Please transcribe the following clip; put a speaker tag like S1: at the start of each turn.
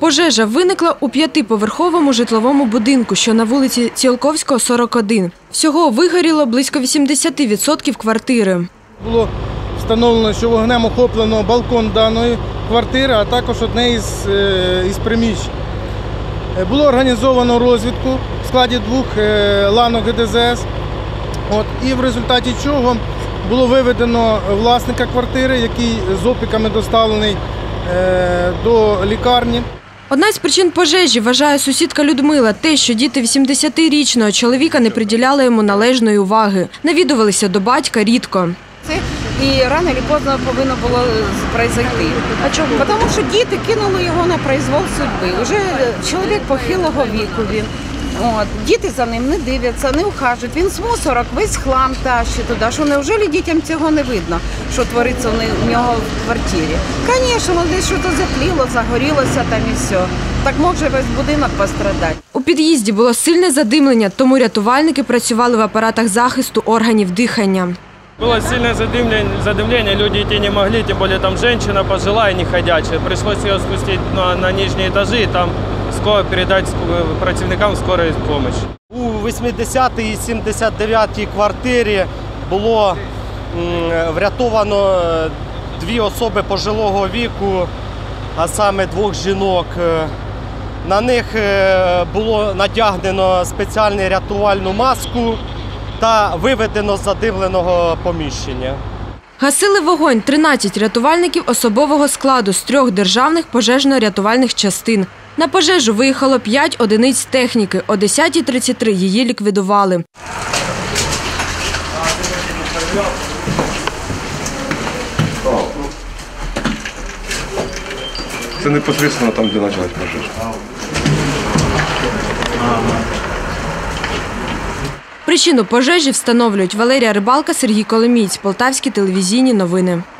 S1: Пожежа виникла у 5-поверховому житловому будинку, що на вулиці Ціолковського, 41. Всього вигоріло близько 80% квартири.
S2: Було встановлено, що вогнем охоплено балкон даної квартири, а також одне із приміщень. Було організовано розвідку в складі 2 ланок ГДЗС, і в результаті чого було виведено власника квартири, який з опіками доставлений до лікарні.
S1: Одна з причин пожежі, вважає сусідка Людмила, те, що діти 80-річного чоловіка не приділяли йому належної уваги. Навідувалися до батька рідко.
S3: І рано чи пізно повинно було произойти. А чому? Тому що діти кинули його на произвол судьби. Уже чоловік похилого віку він. Діти за ним не дивляться, не ухажують. Він з мусорок весь хлам тащить туди. Що невже дітям цього не видно, що твориться у нього в квартирі? Звісно, десь щось затліло, загорілося там і все. Так може весь будинок пострадати.
S1: У під'їзді було сильне задимлення, тому рятувальники працювали в апаратах захисту органів дихання.
S4: Было сильное задымление, люди идти не могли, тем более там женщина пожилая, неходячая. Пришлось ее спустить на нижние этажи и там передать працівникам скорої допомоги.
S5: У 80-й і 79-й квартирі було врятовано 2 особи пожилого віку, а саме 2 жінок. На них було надягнено спеціальну рятувальну маску та виведено з задимленого поміщення.
S1: Гасили вогонь 13 рятувальників особового складу з 3 державних пожежно-рятувальних частин. На пожежу виїхало 5 одиниць техніки. О 10:33 її ліквідували.
S6: Це непосередньо там, де почалась пожежа.
S1: Причину пожежі встановлюють Валерія Рибалка, Сергій Коломієць. Полтавські телевізійні новини.